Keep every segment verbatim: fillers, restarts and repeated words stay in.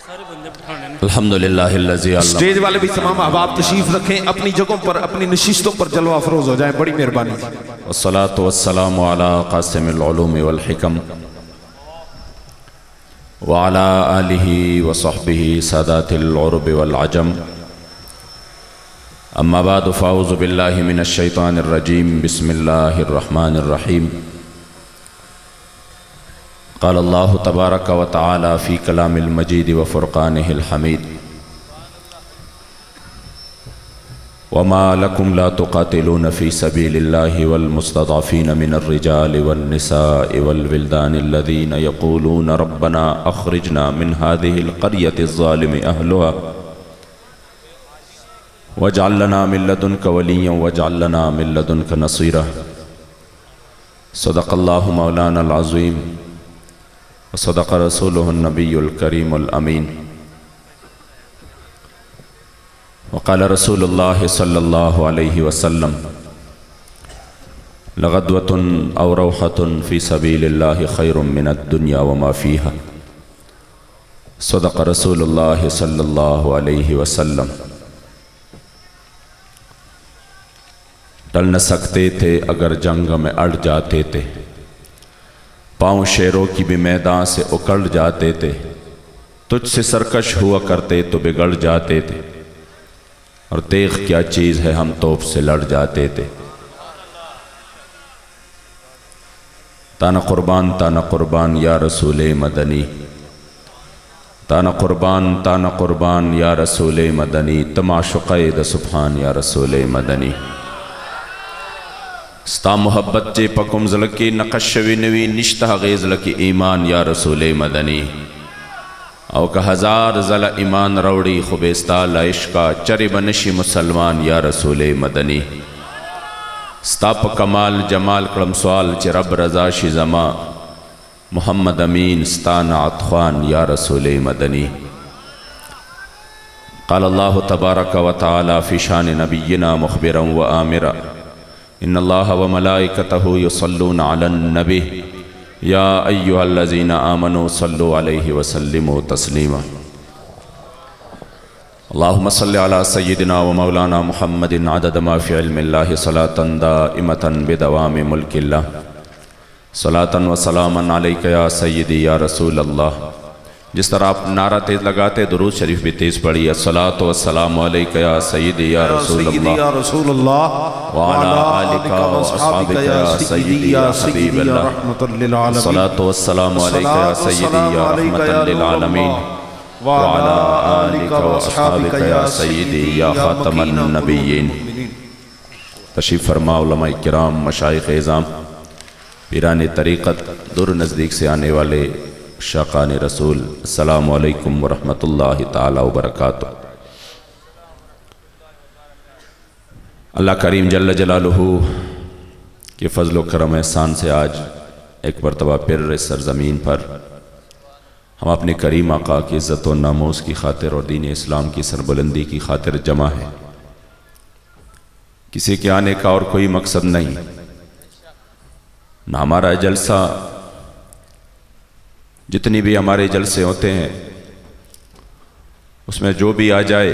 अल्हम्दुलिल्लाहिल्लज़ी stage वाले भी तमाम अहबाब तशरीफ रखें, अपनी जगहों पर अपनी नशिस्तों पर जलवा अफरोज हो जाए, बड़ी मेहरबानी। वस्सलातु वस्सलामु अला क़ासिमिल उलूम वल हिकम व अला आलिहि व सहबिहि सादातिल उरब वल अजम। अम्मा बाद फ़ाऊज़ु बिल्लाहि मिनश शैतानिर रजीम। बिस्मिल्लाहिर रहमानिर रहीम। क़ाल अल्लाहु तबारक व तआला फ़ी कलामिल मजीद व फ़ुरक़ानिहिल हमीद। वमा लकुम ला तुक़ातिलून फ़ी सबीलिल्लाहि वल मुस्तज़अफ़ीन मिनर रिजालि वन निसाइ वल विल्दानि अल्लज़ीना यक़ूलून रब्बना अख़रिजना मिन हाज़िहिल क़र्यति ज़्ज़ालिमि अहलुहा वजअल लना मिन लदुनका वलिय्यन वजअल लना मिन लदुनका नसीरा। सदक़ल्लाहु मौलानल अज़ीम व सदक़ रसूलुहुन नबियुल करीमुल अमीन। वक़ाल रसूलुल्लाह सल्लल्लाहु अलैहि वसल्लम लगदवतुन औ रौहतुन फ़ी सबीलिल्लाहि खैरुम मिनद दुनिया व मा फ़ीहा। सदक़ रसूलुल्लाह सल्लल्लाहु अलैहि वसल्लम। टल न सकते थे अगर जंग में अड़ जाते थे, पाँव शेरों की भी मैदान से उकड़ जाते थे, तुझसे सरकश हुआ करते तो बिगड़ जाते थे, और तेग क्या चीज़ है हम तोप से लड़ जाते थे। ताना कुर्बान ताना कुर्बान या रसूले मदनी, ताना कुर्बान ताना कुर्बान या रसूले मदनी, तमाशुक़े द सुभान या रसूले मदनी। स्ता मोहब्बत चे पकुम ज़लकी नक़श विनवी निश्ता गेज़ लकी ईमान या रसूले मदनी। औ का हज़ार ज़ला ईमान रौड़ी खुबेस्ता इश्का चरे बनशी मुसलमान या रसूले मदनी। स्ताप कमाल जमाल कलम सवाल चे रब रज़ा शिज़मा मोहम्मद अमीन स्ताना अतख़्वान या रसूले मदनी। क़ाल अल्लाहु तबारक व तआला फ़ी शान नबिय्यिना मुख़बिरन व आमिरा इन्नल्लाह व मलाइकतहु युसल्लूना अलन नबी या अय्युहल्लज़ीना आमनू सल्लु अलैहि व सल्लिमू तस्लीमा। अल्लाहुम्मा सल्लि अला सय्यिदिना व मौलाना मुहम्मदिन अदद मा फ़ी इल्मिल्लाहि सलातन दाइमतन बिदवामि मुल्किल्लाह। सलातन व सलामन अलैका या सय्यिदी या रसूल अल्लाह। जिस तरह आप नारा तेज़ लगाते दुरूद शरीफ भी तेज़ पढ़िए। अस्सलातु वस्सलामु अलैका या सय्यिदी या रसूल अल्लाह व अला आलिका व अस्हाबिका या सय्यिदी या हबीब अल्लाह। अस्सलातु वस्सलामु अलैका या सय्यिदी या रहमतल लिल आलमीन व अला आलिका व अस्हाबिका या सय्यिदी या खातमन नबिय्यीन। तशरीफ़ फरमा उलमा किराम, मशाइख़ एज़ाम, पीराने तरीक़त, दूर नज़दीक से आने वाले शाक़ान रसूल, अस्सलामु अलैकुम व रहमतुल्लाहि ताला व बरकातुहू। अल्लाह करीम जल्ल जलालुहू के फ़ज़्ल व करम एहसान से आज एक मरतबा फिर इस सरज़मीन पर हम अपने करीम आका की इज़्ज़त व नामूस की खातिर और दीन इस्लाम की सरबुलंदी की खातिर जमा है। किसी के आने का और कोई मकसद नहीं, ना हमारा जलसा, जितनी भी हमारे जलसे होते हैं उसमें जो भी आ जाए,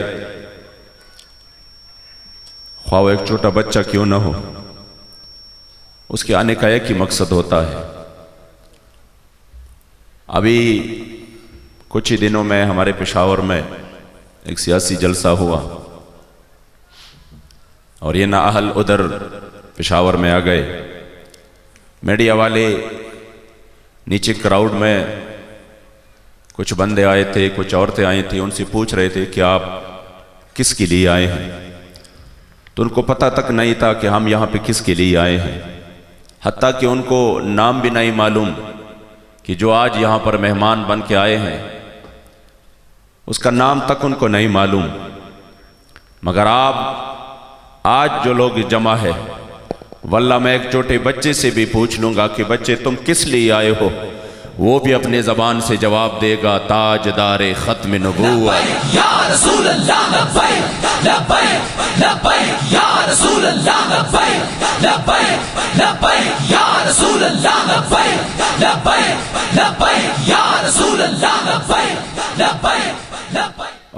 ख्वाह वो एक छोटा बच्चा क्यों ना हो, उसके आने का एक ही मकसद होता है। अभी कुछ ही दिनों में हमारे पेशावर में एक सियासी जलसा हुआ और ये नाअहल उधर पेशावर में आ गए। मीडिया वाले नीचे क्राउड में कुछ बंदे आए थे, कुछ औरतें आई थी, उनसे पूछ रहे थे कि आप किसके लिए आए हैं, तो उनको पता तक नहीं था कि हम यहाँ पे किसके लिए आए हैं। हत्ता कि उनको नाम भी नहीं मालूम कि जो आज यहाँ पर मेहमान बन के आए हैं उसका नाम तक उनको नहीं मालूम। मगर आप आज जो लोग जमा है, वल्ला मैं एक छोटे बच्चे से भी पूछ लूंगा कि बच्चे तुम किस लिए आए हो, वो भी अपने ज़बान से जवाब देगा ताजदारे ख़त्म नबूवत या रसूल अल्लाह लब्बैक लब्बैक लब्बैक या रसूल अल्लाह लब्बैक लब्बैक लब्बैक या रसूल अल्लाह लब्बैक लब्बैक लब्बैक या रसूल अल्लाह लब्बैक लब्बैक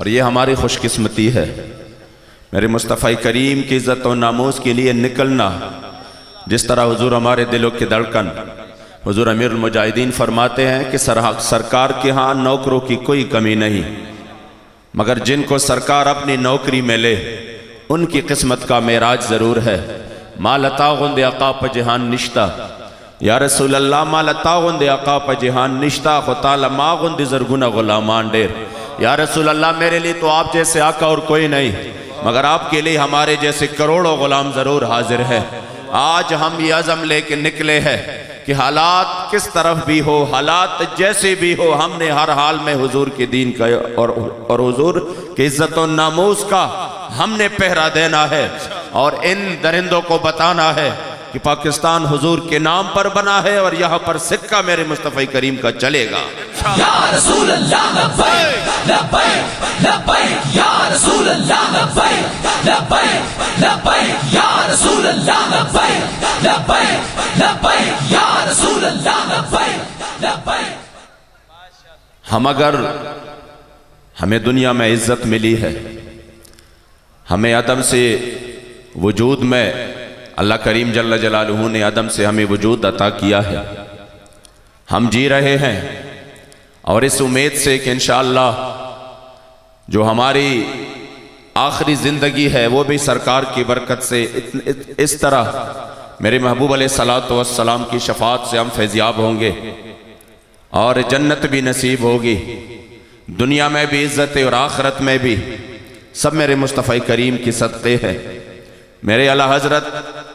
और ये हमारी खुशकिस्मती है। मेरे मुस्तफ़ा करीम की इज़्ज़त और नामूस के लिए निकलना, जिस तरह हुजूर हमारे दिलों की धड़कन, हुजूर अमीरुल मुजाहिदीन फरमाते हैं कि सर, सरकार के यहाँ नौकरों की कोई कमी नहीं, मगर जिनको सरकार अपनी नौकरी में ले उनकी किस्मत का मेराज ज़रूर है। मालता गुंद अकाप जहान निश्ता, या रसूल अल्लाह मालता गुंद अकाप जहान निश्ता खुताला मा गुंद ज़रगुना गुलामान डेर। या रसूल अल्लाह, मेरे लिए तो आप जैसे आका और कोई नहीं, मगर आपके लिए हमारे जैसे करोड़ों गुलाम ज़रूर हाजिर है। आज हम ये अज़म लेके निकले हैं कि हालात किस तरफ भी हो, हालात जैसे भी हो, हमने हर हाल में हुजूर के दीन का और और हुजूर की इज्जत और नामूस का हमने पहरा देना है और इन दरिंदों को बताना है कि पाकिस्तान हुजूर के नाम पर बना है और यहाँ पर सिक्का मेरे मुस्तफ़ा करीम का चलेगा। या रसूल अल्लाह लब्बैक लब्बैक लब्बैक या रसूल अल्लाह लब्बैक लब्बैक लब्बैक या रसूल अल्लाह लब्बैक लब्बैक लब्बैक या रसूल अल्लाह लब्बैक लब्बैक। हम अगर हमें दुनिया में इज्जत मिली है, हमें अदम से वजूद में अल्लाह करीम जल्ल जलालुहू ने अदम से हमें वजूद अता किया है, हम जी रहे हैं और इस उम्मीद से कि इंशाअल्लाह जो हमारी आखिरी ज़िंदगी है वो भी सरकार की बरकत से इत, इत, इस तरह मेरे महबूब अलैहिस्सलातु वस्सलाम की शफात से हम फैज़याब होंगे और जन्नत भी नसीब होगी, दुनिया में भी इज़्ज़त और आखिरत में भी, सब मेरे मुस्तफ़ा करीम की सदक़े हैं। मेरे आला हज़रत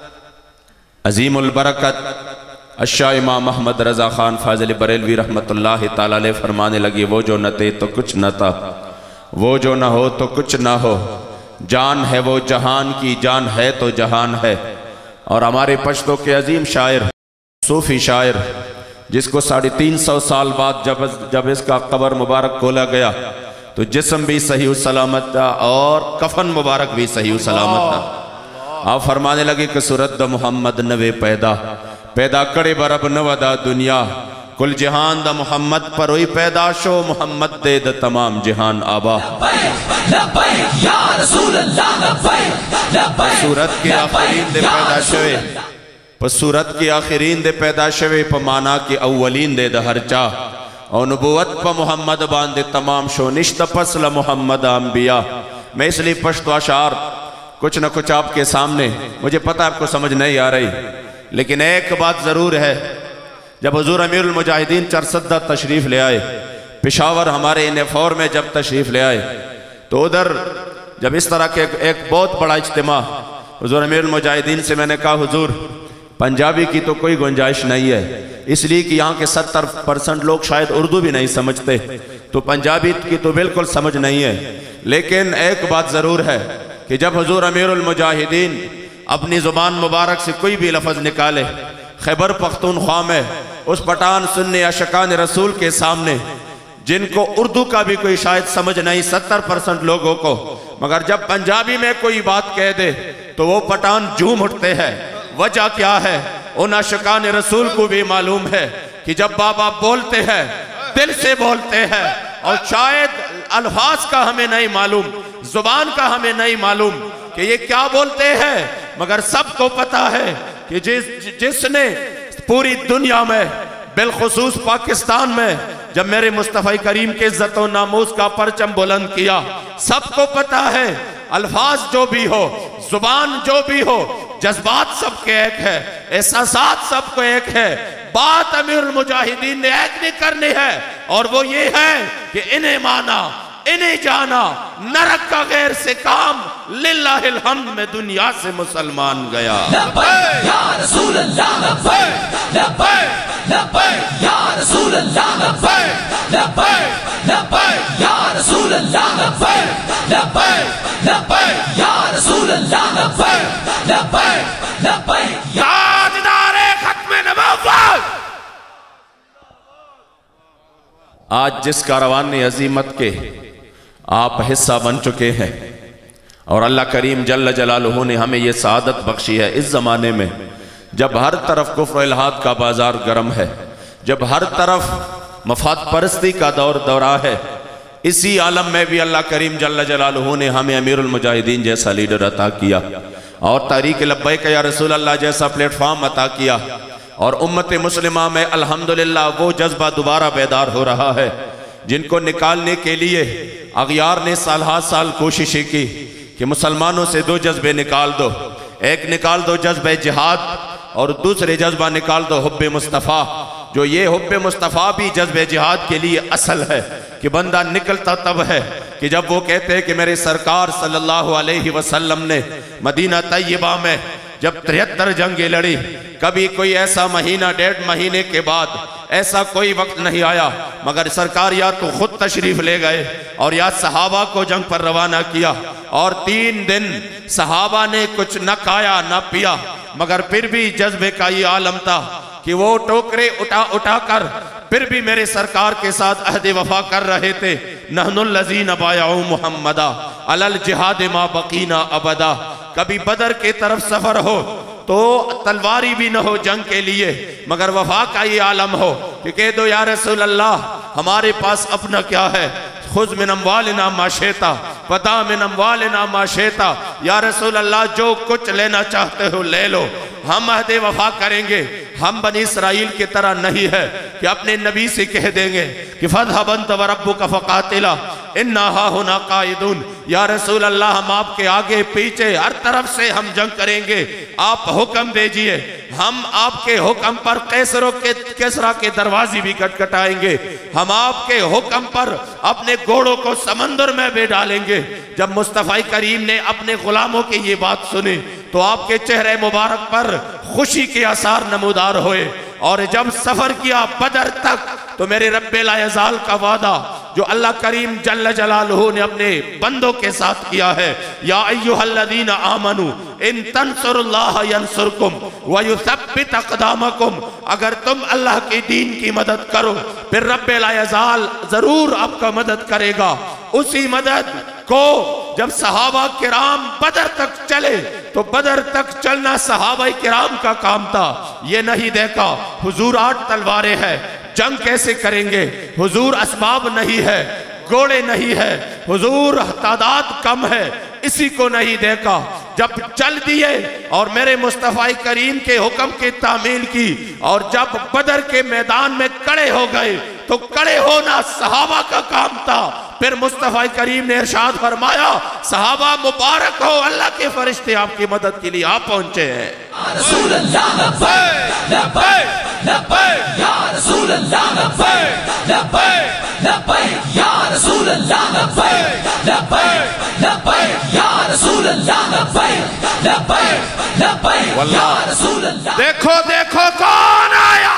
अज़ीमुल बरकत अशा इमाम अहमद रज़ा ख़ान फ़ाज़िल बरेलवी रहमतुल्लाहि ताला अलैह फरमाने लगे, वो जो न थे तो कुछ न था, वो जो न हो तो कुछ न हो, जान है वो जहान की, जान है तो जहान है। और हमारे पश्तो के अजीम शायर, सूफ़ी शायर, जिसको साढ़े तीन सौ साल बाद जब जब इसका कब्र मुबारक खोला गया तो जिस्म भी सही सलामत था और कफन मुबारक भी सही सलामत था। आप फरमाने लगे कि सूरत द मोहम्मद नवे पैदा पैदा करे बरब नवदा दुनिया, कुल जहान द मोहम्मद पर हुई पैदाशो, मोहम्मद दे द तमाम जहान आबा। सूरत के आखिरीन दे पैदा शवे, सूरत के आखिरीन दे पैदा शवे, पमाना के अव्वलीन दे द हरचा, और नबूवत प मोहम्मद बांधे तमाम शो, निश्त पसल मोहम्मद अम्बिया। मैं इसलिए पश्तो अशार कुछ न कुछ आपके सामने, मुझे पता आपको समझ नहीं आ रही, लेकिन एक बात ज़रूर है, जब हुजूर अमीरुल मुजाहिदीन चरसद्दा तशरीफ़ ले आए, पेशावर हमारे इनेफोर में जब तशरीफ़ ले आए, तो उधर जब इस तरह के एक, एक बहुत बड़ा इज्तिमा हुजूर अमीरुल मुजाहिदीन से मैंने कहा, हुजूर पंजाबी की तो कोई गुंजाइश नहीं है, इसलिए कि यहाँ के सत्तर परसेंट लोग शायद उर्दू भी नहीं समझते, तो पंजाबी की तो बिल्कुल समझ नहीं है। लेकिन एक बात ज़रूर है कि जब हुजूर अमीरुल मुजाहिदीन अपनी ज़ुबान मुबारक से कोई भी लफ्ज़ निकाले, खैबर पख्तूनख्वा में उस पठान सुन्नी अशकान रसूल के सामने, जिनको उर्दू का भी कोई शायद समझ नहीं सत्तर परसेंट लोगों को, मगर जब पंजाबी में कोई बात कह दे तो वो पठान झूम उठते हैं। वजह क्या है? उन अशकान रसूल को भी मालूम है कि जब बाबा बोलते हैं दिल से बोलते हैं, और शायद अल्फाज का हमें नहीं मालूम, जुबान का हमें नहीं मालूम कि ये क्या बोलते हैं, मगर सबको पता है कि जिस जिसने पूरी दुनिया में बिलखुसूस पाकिस्तान में जब मेरे मुस्तफ़ा करीम के इज्जत और नामूस का परचम बुलंद किया, सबको पता है अल्फाज जो भी हो, जुबान जो भी हो, जज्बात सबके एक है, एहसासात सबको एक है, बात अमीरुल मुजाहिदीन ने एक नहीं करनी है, और वो ये है कि इन्हें माना, इन्हें जाना, नरक का गैर से काम, लिल्लाहिल हम्द में दुनिया से मुसलमान गया। लब्बैक या रसूल अल्लाह लब्बैक लब्बैक लब्बैक या रसूल अल्लाह लब्बैक लब्बैक लब्बैक या रसूल अल्लाह लब्बैक लब्बैक लब्बैक या रसूल अल्लाह लब्बैक लब्बैक लब्बैक ताजदारे खत्म नबुव्वत। आज जिस कारवान अजीमत के आप हिस्सा बन चुके हैं और अल्लाह करीम जल्ल जलालुहू ने हमें यह सआदत बख्शी है, इस ज़माने में जब हर तरफ कुफ्र इल्हाद का बाजार गर्म है, जब हर तरफ मफाद परस्ती का दौर दौरा है, इसी आलम में भी अल्लाह करीम जल्ल जलालहू ने हमें अमीरुल मुजाहिदीन जैसा लीडर अता किया और तारीक लब्बैक या रसूल अल्लाह जैसा प्लेटफॉर्म अता किया। और उम्मत मुस्लिमा में अल्हम्दुलिल्लाह वो जज्बा दोबारा बेदार हो रहा है जिनको निकालने के लिए अगयार ने साल हाथ साल कोशिशें की कि मुसलमानों से दो जज्बे निकाल दो। एक निकाल दो जज्बे जिहाद और दूसरे जज्बा निकाल दो हुब्बे मुस्तफ़ा। जो ये हुब्बे मुस्तफ़ा भी जज्बे जिहाद के लिए असल है कि बंदा निकलता तब है कि जब वो कहते हैं कि मेरे सरकार सल्लल्लाहु अलैहि वसल्लम ने मदीना तैयबा में जब तिहत्तर जंगें लड़ी, कभी कोई ऐसा महीना डेढ़ महीने के बाद ऐसा कोई वक्त नहीं आया मगर सरकार या तो खुद तशरीफ ले गए और या सहाबा को जंग पर रवाना किया। और तीन दिन सहाबा ने कुछ न खाया न पिया मगर फिर भी जज्बे का ये आलम था कि वो टोकरे उठा उठा कर फिर भी मेरे सरकार के साथ अहद वफा कर रहे थे। नहनुल लज़ीना बायऊ मुहम्मदा अलल जिहाद मा बकीना अबदा। कभी बदर के तरफ सफर हो तो तलवारी भी न हो जंग के लिए मगर वफा का ये आलम हो कि कह दो या रसूल अल्लाह हमारे पास अपना क्या है, खुद मिन अम्वालिना माशेता पता मिन अम्वालिना माशेता। या रसूल अल्लाह जो कुछ लेना चाहते हो ले लो, हम अहद वफा करेंगे। हम बनी इसराइल की तरह नहीं है कि अपने नबी से कह देंगे कि फज़हबंत व रब्बुका फ़क़ातिला इन्ना हाहुना क़ाइदून। या रसूल अल्लाह हम आपके आगे पीछे हर तरफ से हम जंग करेंगे, आप हुक्म दीजिए। हम आपके हुक्म पर कैसरों के कैसरा के दरवाजे भी खटखटाएंगे, हम आपके हुक्म पर अपने घोड़ों को समंदर में भी डालेंगे। जब मुस्तफ़ा करीम ने अपने गुलामों की ये बात सुनी तो आपके चेहरे मुबारक पर खुशी के आसार नमूदार हुए। और जब सफर किया बदर तक तो मेरे रब्बे लायज़ाल का वादा जो अल्लाह करीम जल्ल जलालहू ने अपने बंदों के साथ किया है, या अय्युहल्लज़ीना आमनू इन तंसुरुल्लाह यंसुरकुम व युसब्बित अक़दामकुम। अगर तुम अल्लाह के दीन की मदद करो फिर रब्बे लायज़ाल जरूर आपका मदद करेगा। उसी मदद को जब सहाबा किराम बदर तक चले तो बदर तक चलना सहाबा किराम का काम था। ये नहीं देखा हुजूर आठ तलवारें हैं, जंग कैसे करेंगे, हुजूर असबाब नहीं है, घोड़े नहीं है, हुजूर तादाद कम है, इसी को नहीं देखा। जब चल दिए और मेरे मुस्तफ़ा करीम के हुक्म की तामील की और जब बदर के मैदान में खड़े हो गए तो खड़े होना सहाबा का काम था। फिर मुस्तफ़ा करीम ने इरशाद फरमाया सहाबा मुबारक हो, अल्लाह के फरिश्ते आपकी मदद के लिए आप पहुंचे हैं। रसूल अल्लाह लब्बैक लब्बैक लब्बैक या रसूल अल्लाह लब्बैक लब्बैक लब्बैक या रसूल अल्लाह लब्बैक लब्बैक लब्बैक या रसूल अल्लाह लब्बैक लब्बैक लब्बैक या रसूल अल्लाह। देखो देखो कौन आया।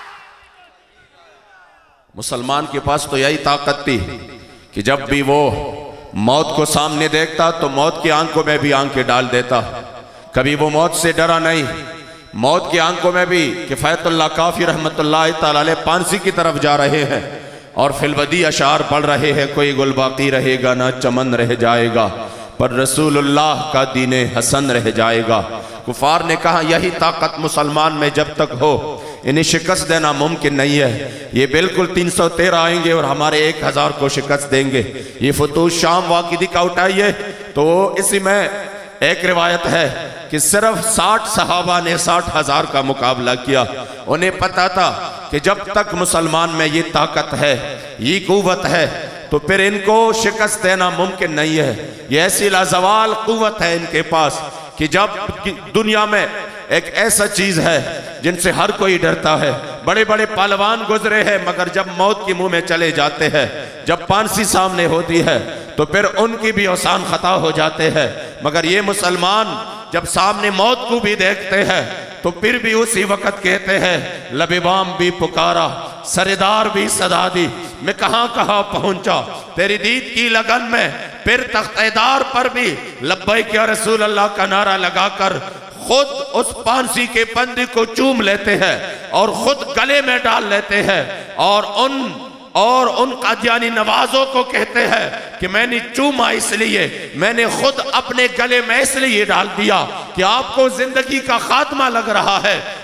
मुसलमान के पास तो यही ताकत थी कि जब भी वो मौत को सामने देखता तो मौत की आंखों में भी आंखें डाल देता। कभी वो मौत से डरा नहीं। मौत की आंखों में भी किफ़ायतुल्लाह काफ़ी रहमतुल्लाह तआला अलैह पांसी की तरफ जा रहे हैं और फिलवदी अशार पढ़ रहे हैं, कोई गुल बाकी रहेगा ना चमन रह जाएगा पर रसूलुल्लाह का दीने हसन रह जाएगा। कुफार ने कहा यही ताकत मुसलमान में जब तक हो इन्हें शिकस्त देना मुमकिन नहीं है। ये बिल्कुल तीन सौ तेरह आएंगे और हमारे एक हजार को शिकस्त देंगे। ये फतूह शाम वाक़िदी का उठाइए तो इसी में एक रिवायत है कि सिर्फ साठ सहाबा ने साठ हजार का मुकाबला किया। उन्हें पता था कि जब तक मुसलमान में ये ताकत है, ये कुव्वत है तो फिर इनको शिकस्त देना मुमकिन नहीं है। ये ऐसी लाजवाल कुव्वत है इनके पास कि जब दुनिया में एक ऐसा चीज है जिनसे हर कोई डरता है। बड़े बड़े पहलवान गुजरे हैं मगर जब मौत के मुंह में चले जाते हैं, जब फांसी सामने होती है तो फिर उनकी भी औसान खता हो जाते हैं। मगर ये मुसलमान जब सामने मौत को भी देखते हैं तो फिर भी उसी वक्त कहते हैं लबेबाम भी पुकारा, सरदार भी सदा दी, मैं कहां कहां पहुंचा तेरी दीद की लगन में। फिर तख्तेदार पर भी लब्बैक या रसूल अल्लाह का नारा लगाकर खुद उस फांसी के बंदी को चूम लेते हैं और खुद गले में डाल लेते हैं और उन और उन कादियानी नवाजों को कहते हैं कि मैंने चूमा इसलिए, मैंने खुद अपने गले में इसलिए डाल दिया कि आपको जिंदगी का खात्मा लग रहा है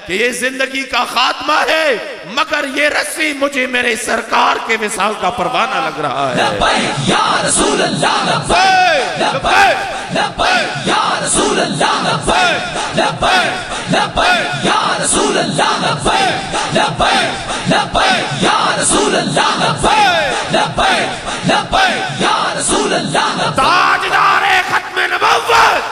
कि ये जिंदगी का खात्मा है, मगर ये रस्सी मुझे मेरे सरकार के विसाल का परवाना लग रहा है। लब्बैक या रसूल अल्लाह, लब्बैक लब्बैक लब्बैक या रसूल अल्लाह, लब्बैक लब्बैक लब्बैक या रसूल अल्लाह, लब्बैक लब्बैक लब्बैक या रसूल अल्लाह, लब्बैक लब्बैक लब्बैक या रसूल अल्लाह। ताजदार खत्म नबुव्वत,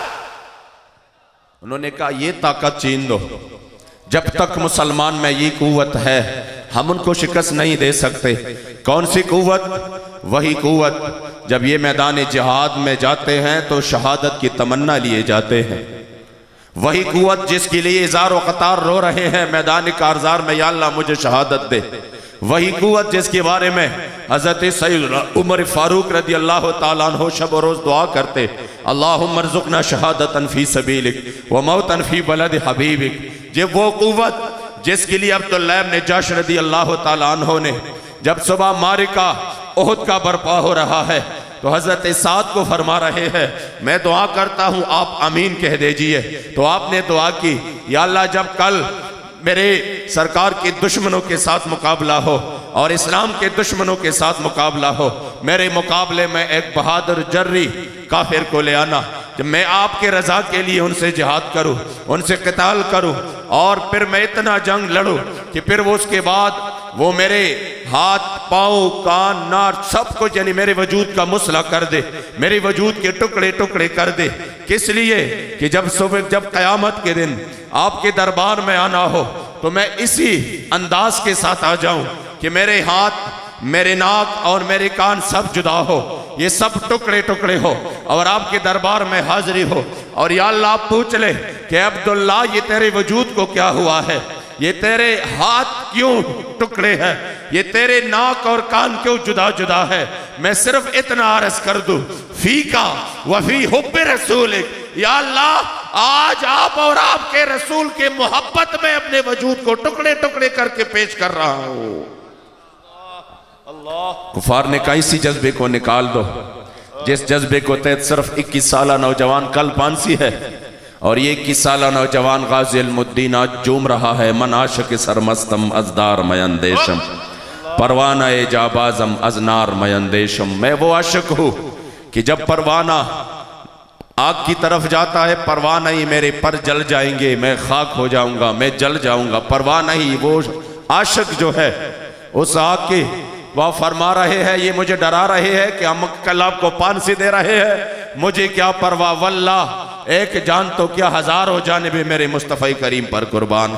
उन्होंने कहा ये ताकत छीन दो, जब तक मुसलमान में ये कुव्वत है हम उनको शिकस्त नहीं दे सकते। कौन सी कुव्वत? वही कुव्वत जब ये मैदान जिहाद में जाते हैं तो शहादत की तमन्ना लिए जाते हैं। वही कुव्वत जिसके लिए इज़ार कतार रो रहे हैं मैदान कारज़ार में, या अल्लाह मुझे शहादत दे। वही कुव्वत जिसके बारे में हज़रत सैयदना उमर फारूक रज़ी अल्लाह तआला अन्हु शब और रोज़ दुआ करते, अल्लाहुम्मा अर्ज़ुक़ना शहादतन फ़ी सबीलिक व मौतन फ़ी बलद हबीबिक। ये वो कुव्वत जिसके लिए अब्दुल्लाह इब्न जहश रज़ी अल्लाह तआला अन्हु ने जब सुबह मारिका उहुद का बर्पा हो रहा है तो हज़रत साद को फरमा रहे हैं, मैं दुआ करता हूँ आप आमीन कह दीजिए। तो आपने दुआ की, या अल्लाह जब कल मेरे सरकार के दुश्मनों के साथ मुकाबला हो और इस्लाम के दुश्मनों के साथ मुकाबला हो, मेरे मुकाबले में एक बहादुर जर्री काफिर को ले आना, जब मैं आपके रजा के लिए उनसे जिहाद करूं, उनसे क़िताल करूं और फिर मैं इतना जंग लड़ूं कि फिर वो उसके बाद वो मेरे हाथ पाँव कान नाक सब कुछ यानी मेरे वजूद का मुसला कर दे, मेरे वजूद के टुकड़े टुकड़े कर दे। किस लिए? कि जब सुबह जब क़यामत के दिन आपके दरबार में आना हो तो मैं इसी अंदाज के साथ आ जाऊं कि मेरे हाथ मेरे नाक और मेरे कान सब जुदा हो, ये सब टुकड़े टुकड़े हो और आपके दरबार में हाजिरी हो। और या अल्लाह आप पूछ ले कि अब्दुल्ला ये तेरे वजूद को क्या हुआ है, ये तेरे हाथ क्यों टुकड़े हैं, ये तेरे नाक और कान क्यों जुदा जुदा है। मैं सिर्फ इतना अर्ज कर दूं, फी का वफी हुब्बे रसूलिक, या अल्लाह आज आप और आपके रसूल के मोहब्बत में अपने वजूद को टुकड़े टुकड़े करके पेश कर रहा हूं। कुफार ने कहा इसी जज्बे को निकाल दो, जिस जज्बे को तहत सिर्फ इक्कीस साल नौजवान कल फांसी है और ये इक्कीस साल नौजवान गाज़ी अल्मुद्दीन आज झूम रहा है। मन आशिक सरमस्तम अजदार मयंदेशम परवाना ए जाबाजम अजनार मयंदेशम। मैं वो आशिक हूँ कि जब परवाना आग की तरफ जाता है, परवाना ही मेरे पर जल जाएंगे, मैं खाक हो जाऊंगा, मैं जल जाऊंगा। परवाना ही वो आशिक जो है उस आग के वह फरमा रहे हैं, ये मुझे डरा रहे हैं कि हम कल आपको फांसी दे रहे हैं, मुझे क्या परवाह, वल्लाह एक जान तो क्या हजारों जाने भी मेरे मुस्तफ़ा करीम पर कुर्बान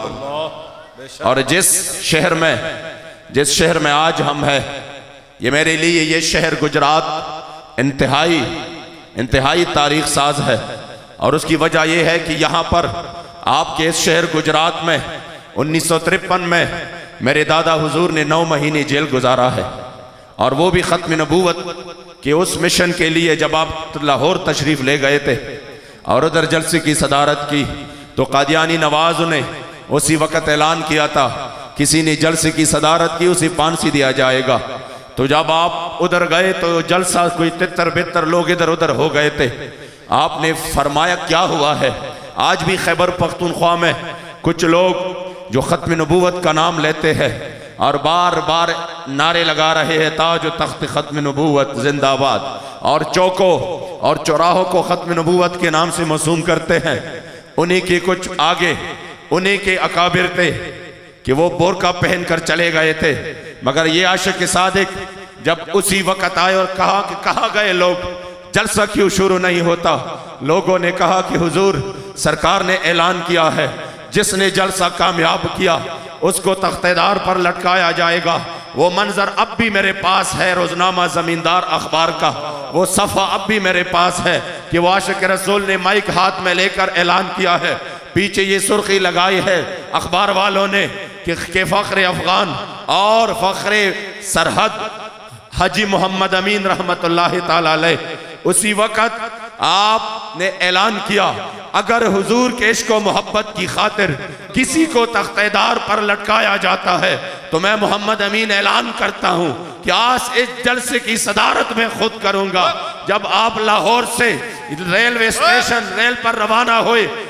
हो। और जिस शहर में जिस शहर में आज हम हैं, ये मेरे लिए ये शहर गुजरात इंतहाई इंतहाई तारीख साज है। और उसकी वजह यह है कि यहाँ पर आपके इस शहर गुजरात में उन्नीस सौ तिरपन में मेरे दादा हुजूर ने नौ महीने जेल गुजारा है। और वो भी ख़त्म नबूवत के उस मिशन के लिए जब आप लाहौर तशरीफ़ ले गए थे और उधर जलसे की सदारत की तो कादियानी नवाज ने उसी वक़्त ऐलान किया था, किसी ने जलसे की सदारत की उसे फांसी दिया जाएगा। तो जब आप उधर गए तो जलसा कोई तितर बितर लोग इधर उधर हो गए थे। आपने फरमाया क्या हुआ है। आज भी खैबर पख्तूनख्वा में कुछ लोग जो ख़त्म नबूवत का नाम लेते हैं और बार बार नारे लगा रहे हैं, ताज व तख्त ख़त्म नबूवत जिंदाबाद, और चौकों और चौराहों को ख़त्म नबूवत के नाम से मौसूम करते हैं। उन्हीं के कुछ आगे उन्हीं के अकाबिर थे कि वो बोरका पहन कर चले गए थे, मगर ये आशिक सादिक जब उसी वक़्त आए और कहा कि कहाँ गए लोग, जलसा क्यों शुरू नहीं होता। लोगों ने कहा कि हुजूर सरकार ने ऐलान किया है, जिसने जलसा कामयाब किया उसको तख्तेदार पर लटकाया जाएगा। वो मंजर अब भी मेरे पास है, रोजनामा जमींदार अखबार का वो सफ़ा अब भी मेरे पास है कि वो आशिक रसूल ने माइक हाथ में लेकर ऐलान किया है, पीछे ये सुर्खी लगाई है अखबार वालों ने कि, कि फ़ख्र अफ़गान और फ़ख्र सरहद हाजी मोहम्मद अमीन रहमतुल्लाह ताला अलैह। उसी वक़्त आपने ऐलान किया, अगर हुजूर के इश्क व मोहब्बत की खातिर किसी को तख्तेदार पर लटकाया जाता है तो मैं मोहम्मद अमीन ऐलान करता हूँ कि आज इस जलसे की सदारत में खुद करूँगा। जब आप लाहौर से रेलवे स्टेशन रेल पर रवाना हुए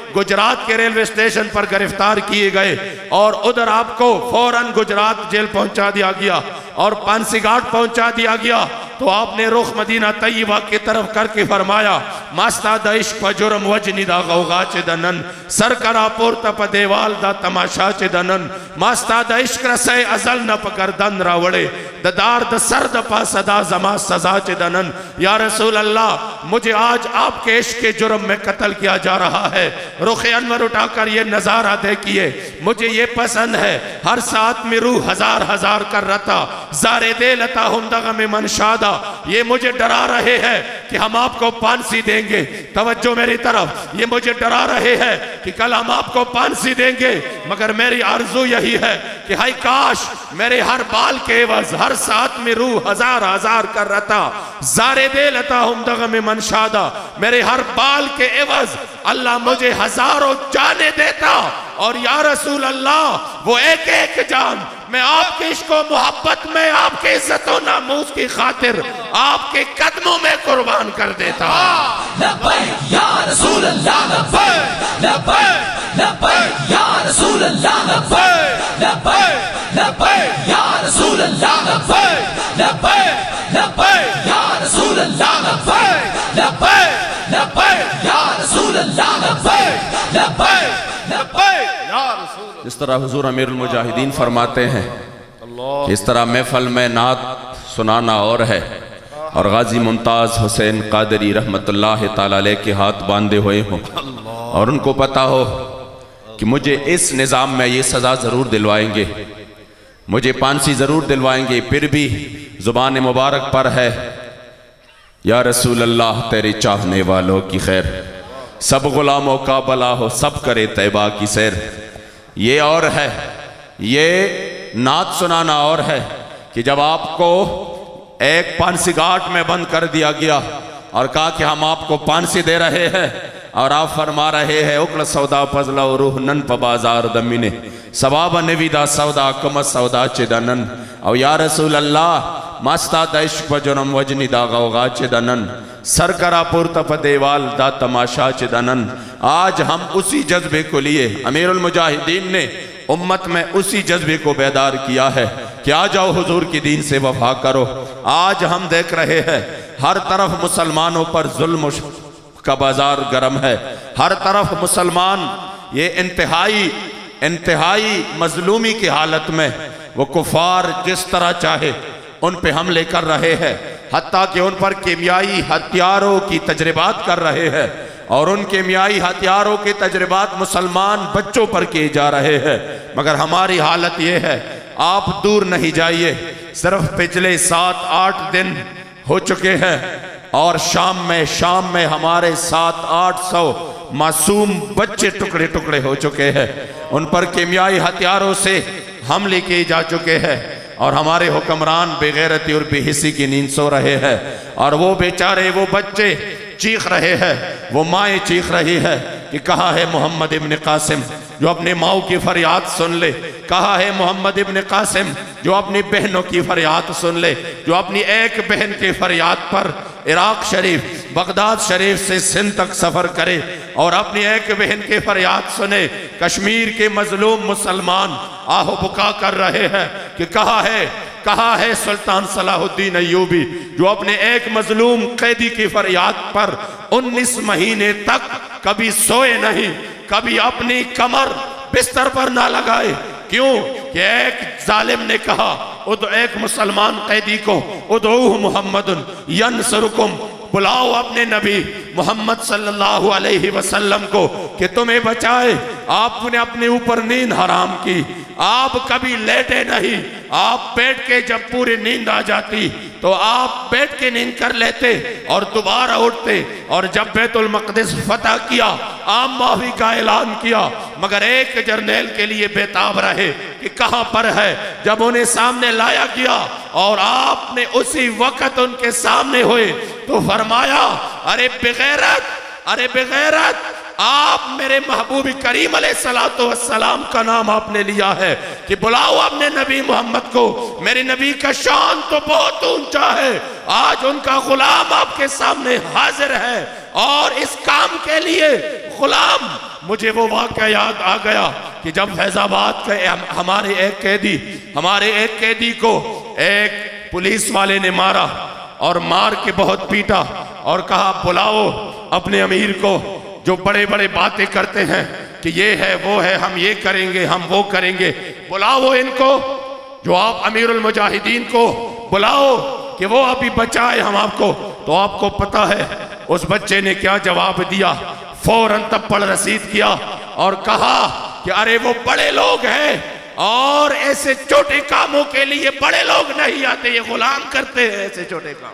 गुजरात के रेलवे स्टेशन पर गिरफ्तार किए गए और उधर आपको फौरन गुजरात जेल पहुंचा दिया गया और पांसी घाट पहुंचा दिया गया। तो आपने रुख मदीना तैयबा की तरफ करके फरमाया, मास्ता दइश प जुर्म वजनी दा गौगा चे दनन, सर करा पुरत प देवाल दा तमाशा चे दनन, मास्ता दइश रसे अजल न पकर दन रावड़े, ददार द सर द पा सदा जमा सजा चे दनन। या रसूल अल्लाह, मुझे आज आपके इश्क के जुर्म में कत्ल किया जा रहा है। रुखे अनवर उठाकर ये नजारा देखिए, मुझे ये पसंद है। हर साथ में रूह हजार हजार कर रता, जारे दे लता हमदगा में मनशादा। ये मुझे डरा रहे हैं कि हम आपको फांसी देंगे। तवज्जो मेरी तरफ, ये मुझे डरा रहे हैं कि कल हम आपको फांसी देंगे। मगर मेरी आरज़ू यही है कि हाय काश मेरे हर बाल के एवज हर साथ में रूह हजार हजार कर रता, जारे दे लता हमदगा में मनशादा। मेरे हर बाल के एवज अल्लाह मुझे हजारों जाने देता। और या रसूल अल्लाह, वो एक एक जान मैं आपके इश्क और मोहब्बत में, आपके इज्जत और नामूस की खातिर आपके कदमों में कुर्बान कर देता। लब्बैक या रसूल अल्लाह, लब्बैक लब्बैक लब्बैक या रसूल अल्लाह, लब्बैक लब्बैक लब्बैक या रसूल अल्लाह, लब्बैक लब्बैक लब्बैक या रसूल अल्लाह, लब्बैक लब्बैक लब्बैक या रसूल अल्लाह, लब्बैक लब्बैक लब्बैक या रसूल। इस तरह हुजूर अमीरुल मुजाहिदीन फरमाते हैं, इस तरह महफल में नात सुनाना और है और गाजी मुमताज हुसैन कादरी रहमतुल्लाह ताला अलैह के हाथ बांधे हुए हों और उनको पता हो कि मुझे इस निज़ाम में ये सज़ा ज़रूर दिलवाएंगे, मुझे फांसी ज़रूर दिलवाएंगे, फिर भी ज़ुबान मुबारक पर है या रसूल अल्लाह तेरे चाहने वालों की खैर, सब गुलामों का भला हो, सब करे तैबा की सैर। ये और है, ये नात सुनाना और है कि जब आपको एक फांसी घाट में बंद कर दिया गया और कहा कि हम आपको फांसी दे रहे हैं और आप फरमा रहे हैं उकल सौदा फजला रूह नन प बाजार दमीने सवाब नवीदा सौदा कम सौदा चिदनन। और या रसूल अल्लाह, मास्ता दैश प जुर्म वजनी दा गौगा चिदनन, सरकरा पुरत प देवाल दा तमाशा चिदनन। आज हम उसी जज्बे को लिए, अमीरुल मुजाहिदीन ने उम्मत में उसी जज्बे को बेदार किया है कि आ जाओ हुजूर की दीन से वफा करो। आज हम देख रहे हैं हर तरफ मुसलमानों पर जुल्म का बाजार गर्म है, हर तरफ मुसलमान ये इंतहाई इंतहाई मजलूमी की हालत में वो कुफार जिस तरह चाहे उन पे हमले कर रहे हैं, हत्ता कि उन पर कीमियाई हथियारों की तजर्बात कर रहे हैं और उन कीमियाई हथियारों के तजर्बात मुसलमान बच्चों पर किए जा रहे हैं। मगर हमारी हालत ये है, आप दूर नहीं जाइए, सिर्फ पिछले सात आठ दिन हो चुके हैं और शाम में शाम में हमारे सात आठ सौ मासूम बच्चे टुकड़े टुकड़े हो चुके हैं, उन पर कीमियाई हथियारों से हमले किए जा चुके हैं और हमारे हुक्मरान बेगैरती और बेहिसी की नींद सो रहे हैं और वो बेचारे वो बच्चे चीख रहे हैं, वो माएँ चीख रही है कि कहाँ है मोहम्मद इब्न कासिम जो अपने माओ की फरियाद सुन ले, कहाँ है मोहम्मद इब्न कासिम जो अपनी बहनों की फरियाद सुन ले, जो अपनी एक बहन की फरियाद पर इराक शरीफ बगदाद शरीफ से सिंध तक सफ़र करे और अपनी एक बहन की फरियाद सुने। कश्मीर के मजलूम मुसलमान आहो बुका कर रहे हैं कि कहाँ है कहाँ है सुल्तान सलाहुद्दीन अय्यूबी जो अपने एक मजलूम कैदी की फरियाद पर उन्नीस महीने तक कभी सोए नहीं, कभी अपनी कमर बिस्तर पर ना लगाए। क्यों कि एक जालिम ने कहा उद एक मुसलमान कैदी को उदऊह मुहम्मदुन यनसुरुकुम, बुलाओ अपने नबी मोहम्मद सल्लल्लाहु अलैहि वसल्लम को कि तुम्हें बचाए। आपने अपने ऊपर नींद हराम की, आप कभी लेटे नहीं, आप बैठ के जब पूरी नींद आ जाती तो आप बैठ के नींद कर लेते और दोबारा उठते और जब बैतुल मक़दिस फतह किया आम माफी का ऐलान किया, मगर एक जर्नैल के लिए बेताब रहे कि कहां पर है। जब उन्हें सामने लाया गया और आपने उसी वक्त उनके सामने हुए तो फरमाया, अरे बेगैरत, अरे बेगैरत, आप मेरे महबूब करीम अलैहिस्सलातु वस्सलाम का नाम आपने लिया है कि बुलाओ अपने नबी मोहम्मद को। मेरे नबी का शान तो बहुत ऊंचा है, आज उनका गुलाम आपके सामने हाजिर है और इस काम के लिए गुलाम मुझे वो वाक़या याद आ गया कि जब फैजाबाद के हमारे एक कैदी हमारे एक कैदी को एक पुलिस वाले ने मारा और मार के बहुत पीटा और कहा बुलाओ अपने अमीर को, जो बड़े बड़े बातें करते हैं कि ये है वो है, हम ये करेंगे हम वो करेंगे, बुलाओ इनको, जो आप अमीरुल मुजाहिदीन को बुलाओ कि वो अभी बचाए हम आपको। तो आपको पता है उस बच्चे ने क्या जवाब दिया? फौरन तब पढ़ रसीद किया और कहा कि अरे वो बड़े लोग हैं और ऐसे छोटे कामों के लिए बड़े लोग नहीं आते, ये गुलाम करते हैं ऐसे छोटे काम।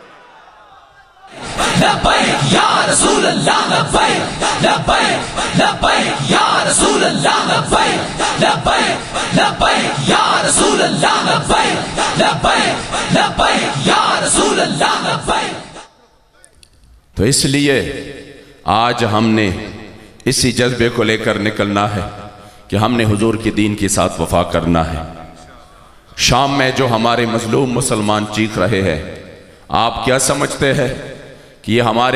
लब्बैक या रसूल अल्लाह, लब्बैक लब्बैक लब्बैक या रसूल अल्लाह, लब्बैक लब्बैक लब्बैक या रसूल अल्लाह, लब्बैक लब्बैक लब्बैक या रसूल अल्लाह, लब्बैक। तो इसलिए आज हमने इसी जज्बे को लेकर निकलना है कि हमने हुजूर के दीन के साथ वफा करना है। शाम में जो हमारे मजलूम मुसलमान चीख रहे हैं, आप क्या समझते हैं कि ये हमारे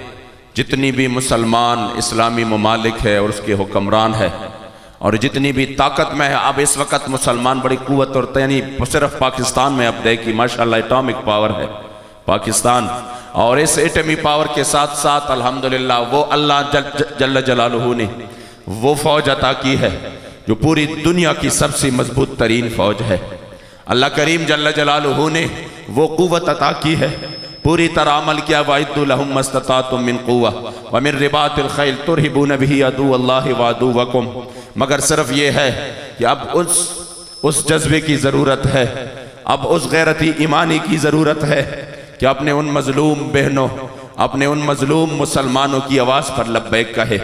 जितनी भी मुसलमान इस्लामी ममालिक है और उसके हुक्मरान है और जितनी भी ताकत में है, अब इस वक्त मुसलमान बड़ी कुव्वत और यानी सिर्फ पाकिस्तान में अब देखिए माशाल्लाह एटॉमिक पावर है पाकिस्तान, और इस एटमी पावर के साथ साथ अल्हम्दुलिल्लाह वो अल्लाह जल, जल्ल जलालुहू ने वो फौज अता की है जो पूरी दुनिया की सबसे मजबूत तरीन फौज है। अल्लाह करीम जल्ल जलालुहू ने वो कुव्वत अता की है, पूरी तरह अमल किया। वाइदु लहुम मस्ततातुम मिन कुव्वा व मिन रिबातिल खैल तुरहिबून बिही अदुव्वल्लाहि व अदुव्वकुम। मगर सिर्फ ये है कि अब उस उस जज्बे की ज़रूरत है, अब उस गैरती ईमानी की ज़रूरत है कि अपने उन मजलूम बहनों अपने उन मजलूम मुसलमानों की आवाज़ पर लब्बैक कहे।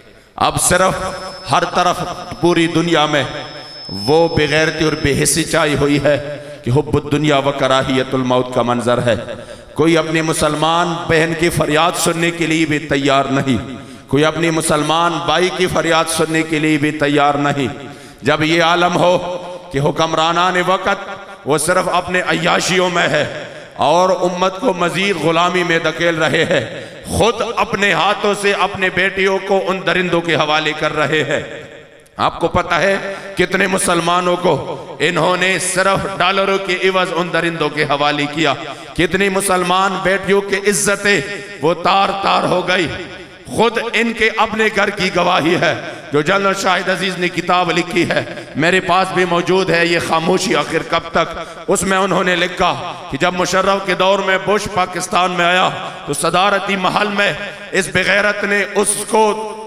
अब सिर्फ हर तरफ पूरी दुनिया में वो बेगैरती और बेहिस्सी छाई हुई है कि हुब्बुद दुनिया व कराहियतुल मौत का मंजर है। कोई अपनी मुसलमान बहन की फरियाद सुनने के लिए भी तैयार नहीं, कोई अपनी मुसलमान भाई की फरियाद सुनने के लिए भी तैयार नहीं। जब ये आलम हो कि हुक्मरानान वक़्त वो सिर्फ अपने अय्याशियों में है और उम्मत को मजीद गुलामी में धकेल रहे हैं, खुद अपने हाथों से अपने बेटियों को उन दरिंदों के हवाले कर रहे हैं। आपको पता है कितने मुसलमानों को इन्होंने सिर्फ डॉलरों के इवज उन दरिंदों के हवाले किया, कितनी मुसलमान बेटियों की इज्जतें वो तार तार हो गई। खुद इनके अपने घर की गवाही है जो जनरल शाहिद अजीज ने किताब लिखी है, मेरे पास भी मौजूद है, ये खामोशी आखिर कब तक। उसमें उन्होंने लिखा कि जब मुशर्रफ के दौर में बुश पाकिस्तान में आया तो सदारती महल में इस बेगैरत ने उसको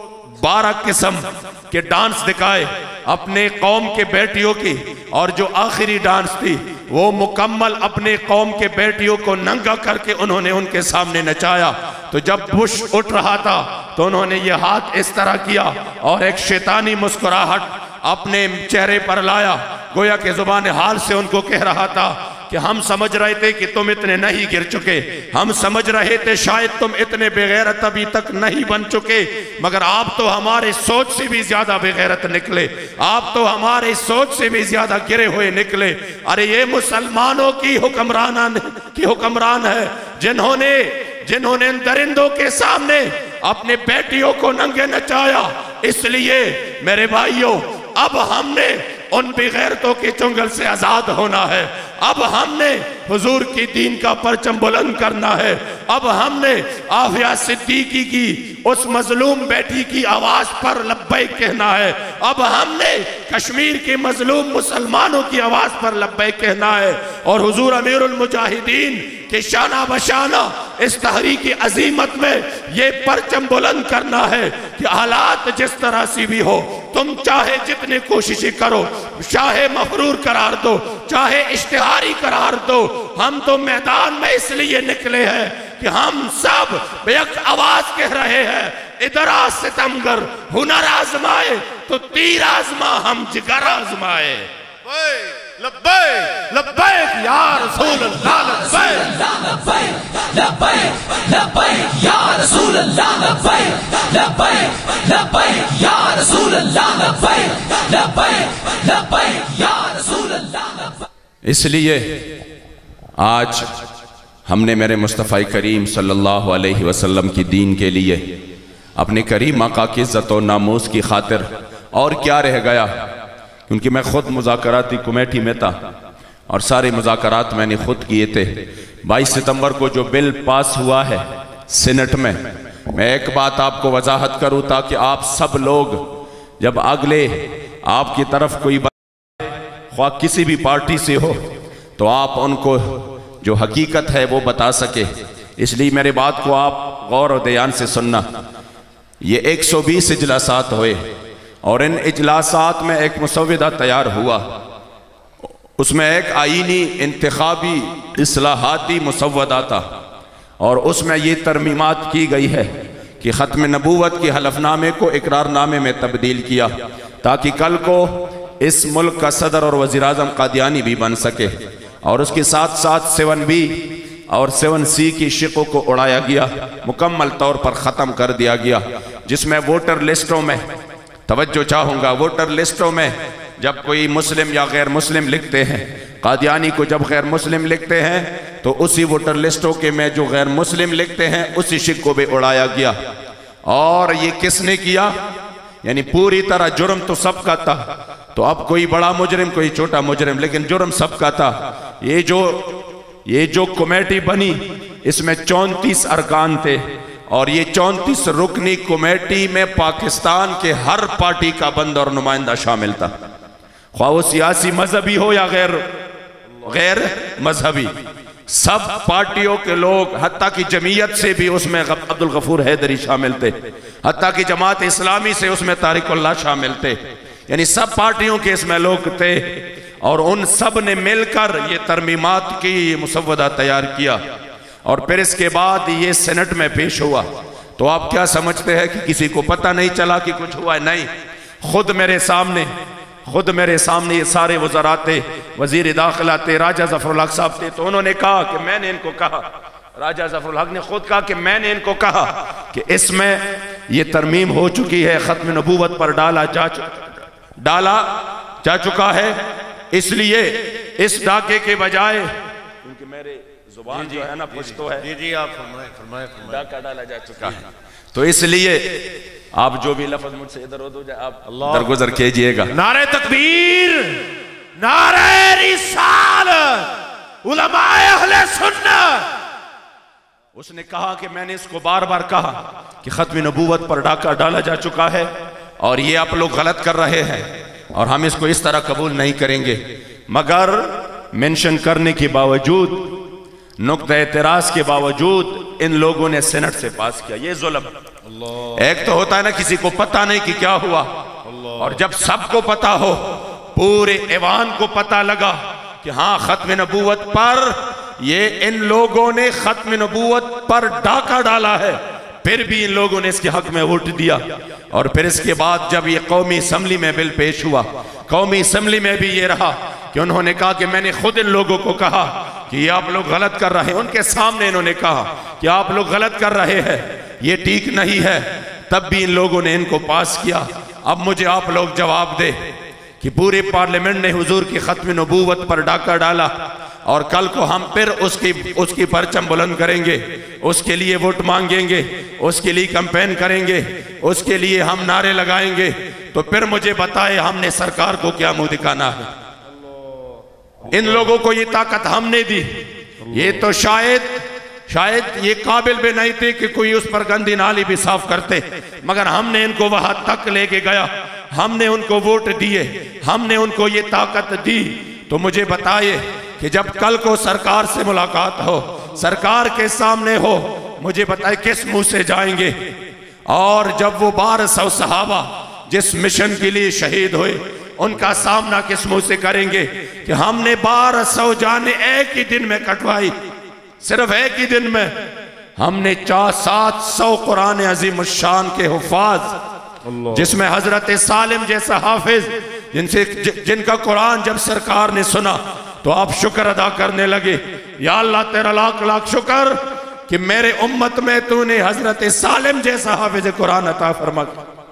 बारह किस्म के डांस दिखाए अपने कौम के बेटियों की, और जो आखिरी डांस थी वो मुकम्मल अपने कौम के बेटियों को नंगा करके उन्होंने उनके सामने नचाया। तो जब बुश उठ रहा था तो उन्होंने ये हाथ इस तरह किया और एक शैतानी मुस्कुराहट अपने चेहरे पर लाया, गोया के जुबान हाल से उनको कह रहा था कि हम समझ रहे थे कि तुम इतने नहीं गिर चुके, हम समझ रहे थे शायद तुम इतने बेगैरत अभी तक नहीं बन चुके, मगर आप तो हमारे सोच से भी ज्यादा बेगैरत निकले, आप तो हमारे सोच से भी ज्यादा गिरे हुए निकले। अरे ये मुसलमानों की हुक्मरान की हुक्मरान है जिन्होंने जिन्होंने इन दरिंदों के सामने अपने बेटियों को नंगे नचाया। इसलिए मेरे भाइयों, अब हमने उन बेगैरतों के चुंगल से आजाद होना है, अब हमने हुजूर की दीन का परचम बुलंद करना है, अब हमने आफिया सिद्दीकी की उस मजलूम बेटी की आवाज पर लब्बैक कहना है, अब हमने कश्मीर के मजलूम मुसलमानों की आवाज पर लब्बैक कहना है, और हुजूर अमीरुल मुजाहिदीन के शाना बशाना इस तहरीक अजीमत में ये परचम बुलंद करना है कि हालात जिस तरह से भी हो, तुम चाहे जितनी कोशिशें करो, चाहे मफरूर करार दो, चाहे इश्तिहारी करार दो, हम तो मैदान में इसलिए निकले हैं कि हम सब एक आवाज कह रहे हैं, इधर आ सितमगर हुनर आजमाए तो तीर आजमा हम जिगर आजमाए। लब्बैक लब्बैक या रसूल अल्लाह, लब्बैक लब्बैक लब्बैक या रसूल अल्लाह, लब्बैक लब्बैक लब्बैक या रसूल अल्लाह, लब्बैक लब्बैक लब्बैक या रसूल अल्लाह। इसलिए आज हमने मेरे मुस्तफ़ा करीम सल्लल्लाहु अलैहि वसल्लम की दीन के लिए अपने करीम आका की इज़्ज़त और नामूस की खातिर। और क्या रह गया, क्योंकि मैं खुद मुज़ाकराती कमेटी में था और सारे मुज़ाकरात मैंने खुद किए थे। बाईस सितंबर को जो बिल पास हुआ है सीनेट में, मैं एक बात आपको वजाहत करूं ताकि आप सब लोग जब अगले आपकी तरफ कोई ख्वाह किसी भी पार्टी से हो तो आप उनको जो हकीकत है वो बता सके। इसलिए मेरे बात को आप गौर और ध्यान से सुनना। ये एक सौ बीस इजलासात हुए और इन इजलासात में एक मुसव्विदा तैयार हुआ, उसमें एक आईनी इंतखाबी इस्लाहाती मुसव्वदा था और उसमें ये तरमीमात की गई है कि ख़त्म नबूवत के हलफनामे को इकरारनामे में तब्दील किया ताकि कल को इस मुल्क का सदर और वज़ीर आज़म कादियानी भी बन सके। और उसके साथ साथ सेवन बी और सेवन सी की शिकों को उड़ाया गया, मुकम्मल तौर पर ख़त्म कर दिया गया। जिसमें वोटर लिस्टों में तवज्जो चाहूँगा, वोटर लिस्टों में जब कोई मुस्लिम या गैर मुस्लिम लिखते हैं, कादियानी को जब गैर मुस्लिम लिखते हैं तो उसी वोटर लिस्टों के में जो गैर मुस्लिम लिखते हैं उसी शिक को भी उड़ाया गया। और ये किसने किया, यानी पूरी तरह जुर्म तो सबका था, तो अब कोई बड़ा मुजरिम कोई छोटा मुजरिम, लेकिन जुर्म सबका था। ये जो ये जो कमेटी बनी इसमें चौंतीस अरकान थे और ये चौंतीस रुकनी कमेटी में पाकिस्तान के हर पार्टी का बंद और नुमाइंदा शामिल था, ख्वाह वो सियासी मजहबी हो या गैर गैर मजहबी, सब पार्टियों के लोग, हत्ता की जमीयत से भी उसमें अब्दुल गफूर हैदरी शामिल थे, हत्ता की जमात इस्लामी से उसमें तारिकुल्लाह शामिल थे, यानी सब पार्टियों के इसमें लोग थे। और उन सब ने मिलकर ये तरमीमात की मुसव्वदा तैयार किया और फिर इसके बाद ये सेनेट में पेश हुआ। तो आप क्या समझते हैं कि किसी को पता नहीं चला कि कुछ हुआ? नहीं, खुद मेरे सामने खुद मेरे सामने ये सारे वज़रा थे, वज़ीर दाखिला थे, राजा ज़फ़रुल हक साहब थे, तो उन्होंने कहा कि मैंने इनको कहा, राजा ज़फ़रुल हक ने खुद कहा कि मैंने इनको कहा कि इसमें ये तरमीम हो चुकी है, ख़त्म नबूवत पर डाला जा डाला जा चुका है, इसलिए इस डाके के बजाय, क्योंकि मेरे जुबान जो है ना पश्तो है, जी जी आप फरमाएं फरमाएं फरमाएं, डाका डाला जा चुका है, तो इसलिए आप जो भी लफ्ज मुझसे इधर उधर आप दरगुजर कीजिएगा। नारे तकबीर, नारे रिसालत, उलमाए अहले सुन्नत। उसने कहा कि मैंने इसको बार बार कहा कि खत्म नबूवत पर डाका डाला जा चुका है और ये आप लोग गलत कर रहे हैं और हम इसको इस तरह कबूल नहीं करेंगे। मगर मेंशन करने के बावजूद, नुक्ता एतराज के बावजूद इन लोगों ने सेनेट से पास किया। ये जुल्म, एक तो होता है ना किसी को पता नहीं कि क्या हुआ, और जब सबको पता हो, पूरे ऐवान को पता लगा कि हाँ खत्म नबूवत पर ये इन लोगों ने खत्म नबूवत पर डाका डाला है, फिर भी इन लोगों ने इसके हक में वोट दिया। और फिर इसके बाद जब ये कौमी असम्बली में बिल पेश हुआ, कौमी असम्बली में भी ये रहा कि उन्होंने कहा कि मैंने खुद इन लोगों को कहा कि ये आप लोग गलत कर रहे हैं, उनके सामने इन्होंने कहा कि आप लोग गलत कर रहे हैं, ये ठीक नहीं है, तब भी इन लोगों ने इनको पास किया। अब मुझे आप लोग जवाब दे कि पूरे पार्लियामेंट ने हुजूर की खत्म नबूवत पर डाका डाला और कल को हम फिर उसकी उसकी परचम बुलंद करेंगे, उसके लिए वोट मांगेंगे, उसके लिए कैंपेन करेंगे, उसके लिए हम नारे लगाएंगे, तो फिर मुझे बताए हमने सरकार को क्या मुंह दिखाना है? इन लोगों को ये ताकत हमने दी, ये तो शायद शायद ये काबिल भी नहीं थे कि कोई उस पर गंदी नाली भी साफ करते, मगर हमने इनको वहां तक लेके गया, हमने उनको वोट दिए, हमने उनको ये ताकत दी। तो मुझे बताइए कि जब कल को सरकार से मुलाकात हो, सरकार के सामने हो, मुझे बताए किस मुंह से जाएंगे? और जब वो बारह सौ सहाबा जिस मिशन के लिए शहीद हुए, उनका सामना किस मुंह से करेंगे कि हमने बारह सौ जाने एक ही दिन में कटवाई, सिर्फ एक ही दिन में हमने चार सात सौ कुरान अजीम शान के हुफाज, जिसमें हजरत सालिम जैसा हाफिज, जिनसे जिनका कुरान जब सरकार ने सुना तो आप शुक्र अदा करने लगे, या अल्लाह तेरा लाख लाख शुक्र कि मेरे उम्मत में तूने हजरत सालिम जैसा हाफिज कुरान अता फरमा।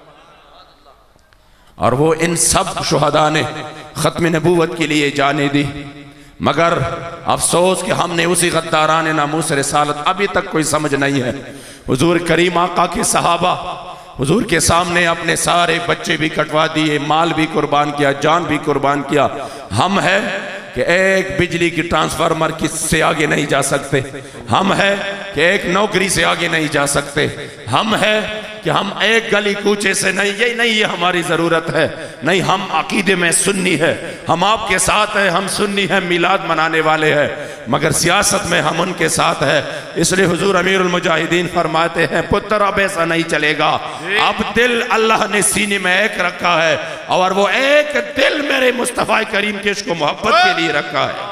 और वो इन सब शुहदा ने खत्म नबूवत के लिए जाने दी, मगर अफसोस कि हमने उसी गद्दारान नामूस रिसालत अभी तक कोई समझ नहीं है। हुजूर करीम आका के सहाबा हुजूर के सामने अपने सारे बच्चे भी कटवा दिए, माल भी कुर्बान किया, जान भी कुर्बान किया। हम है कि एक बिजली की ट्रांसफार्मर किससे आगे नहीं जा सकते, हम है कि एक नौकरी से आगे नहीं जा सकते, हम है कि हम एक गली कूचे से नहीं, ये नहीं ये हमारी ज़रूरत है, नहीं हम अकीदे में सुन्नी है, हम आपके साथ है, हम सुन्नी है, मिलाद मनाने वाले हैं, मगर सियासत में हम उनके साथ है। इसलिए हुजूर अमीरुल मुजाहिदीन फरमाते हैं पुत्र अब ऐसा नहीं चलेगा, अब दिल अल्लाह ने सीने में एक रखा है और वो एक दिल मेरे मुस्तफ़ा करीम के इश्क मोहब्बत के लिए रखा है।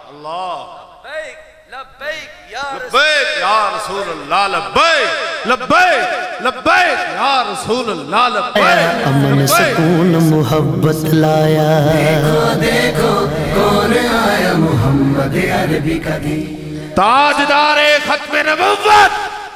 लब्बैक या रसूल अल्लाह, लब्बैक लब्बैक लब्बैक या रसूल अल्लाह, लब्बैक। अमन सुकून मोहब्बत लाया, देखो देखो कौन आया मोहम्मद अरबी का दी, ताजदारे खत्म नबुव्वत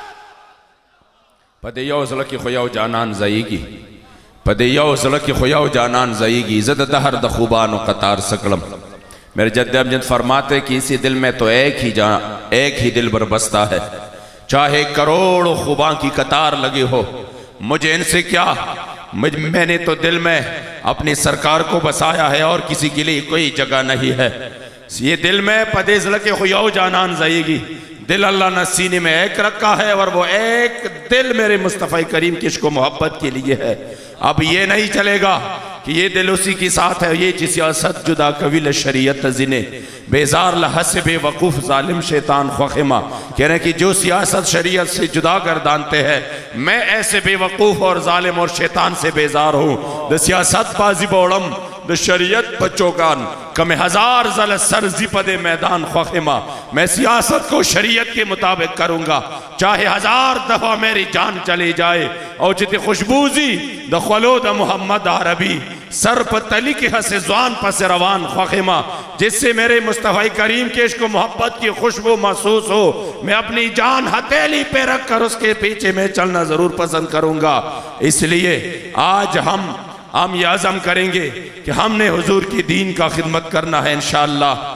पदेया उज़ला की खुयाव जानान ज़ईगी, पदेया उज़ला की खुयाव जानान ज़ईगी, ज़द दहर दखुबान कतार सकलम। मेरे जद्द अमजद फरमाते कि इसी दिल में तो एक ही जा एक ही दिल बरबस्ता है, चाहे करोड़ों खुबा की कतार लगी हो, मुझे इनसे क्या, मुझ मैंने तो दिल में अपनी सरकार को बसाया है और किसी के लिए कोई जगह नहीं है। ये दिल में पदेज़ लगे खुयाओ जानान ज़ईगी, दिल अल्लाह ने सीने में एक रखा है और वो एक दिल मेरे मुस्तफ़ा करीम की इश्क मोहब्बत के लिए है। अब ये नहीं चलेगा कि ये दिल उसी के साथ है, ये जिस सियासत जुदा कविल शरीयत जिने बेजार लहस बेवकूफ़ जालिम शैतान ख्वाहिमा, कह रहे कि जो सियासत शरीयत से जुदा गर्दानते हैं, मैं ऐसे बेवकूफ़ और जालिम और शैतान से बेजार हूँ। द सियासत बाजी बोड़म द शरीयत बच्चोगान कम हजार जल सर जिपदे मैदान ख्वाहिमा, मैं सियासत को शरीयत के मुताबिक करूँगा, चाहे हजार दफ़ा मेरी जान चली जाए। और जितनी खुशबूजी द खलोद मोहम्मद अरबी सर पतली के हसे जवान पस रवान ख्वाहिमा, जिससे मेरे मुस्तफ़ा करीम के इश्क मोहब्बत की खुशबू महसूस हो, मैं अपनी जान हथेली पे रख कर उसके पीछे में चलना ज़रूर पसंद करूँगा। इसलिए आज हम हम ये आज़म करेंगे कि हमने हुजूर की दीन का खिदमत करना है इंशाअल्लाह।